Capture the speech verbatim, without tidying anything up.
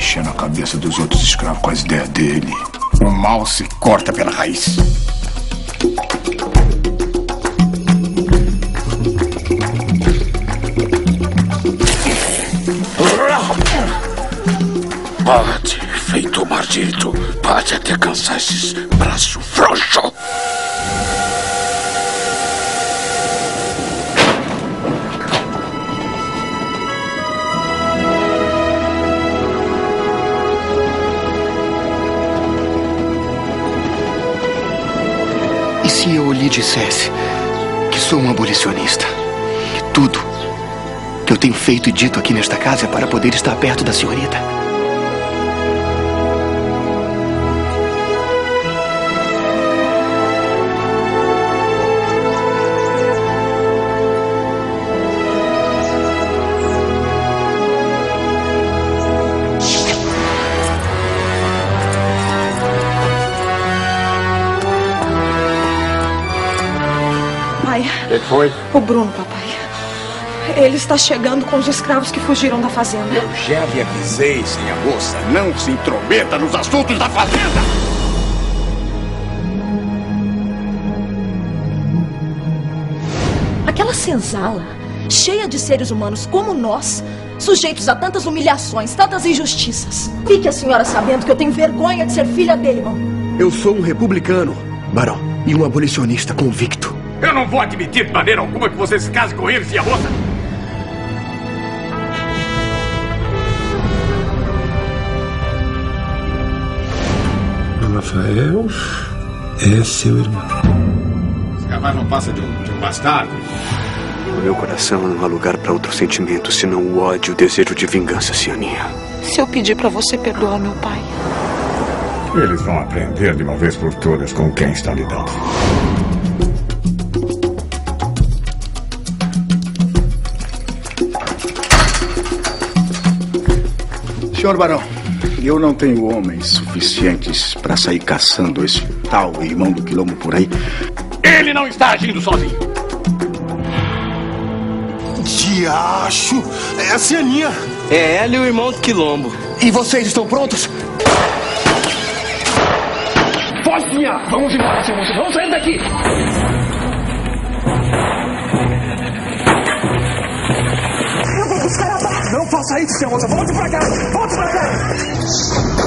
enchendo a cabeça dos outros escravos com as ideias dele. O mal se corta pela raiz. Bate, feito maldito. Bate até cansar esses braços frouxos. E se eu lhe dissesse que sou um abolicionista? Que tudo que eu tenho feito e dito aqui nesta casa é para poder estar perto da senhorita? O que foi? O Bruno, papai. Ele está chegando com os escravos que fugiram da fazenda. Eu já lhe avisei, senha moça. Não se intrometa nos assuntos da fazenda. Aquela senzala, cheia de seres humanos como nós, sujeitos a tantas humilhações, tantas injustiças. Fique a senhora sabendo que eu tenho vergonha de ser filha dele, irmão. Eu sou um republicano, barão, e um abolicionista convicto. Eu não vou admitir de maneira alguma que você se case com ele, senha moça. Rafael é seu irmão. Esse rapaz não passa de um, de um bastardo. No meu coração não há lugar para outro sentimento senão o ódio e o desejo de vingança, Cianinha. Se eu pedir para você perdoar meu pai... Eles vão aprender de uma vez por todas com quem estão lidando. Senhor Barão, eu não tenho homens suficientes para sair caçando esse tal irmão do Quilombo por aí. Ele não está agindo sozinho. Diacho! É a Cianinha! É ela e o irmão do Quilombo. E vocês estão prontos? Fozinha! Vamos embora, senhor moço. Vamos sair daqui! Eu vou buscar a barra! Não faça isso, senhor moço! Volte pra cá! Volte pra cá!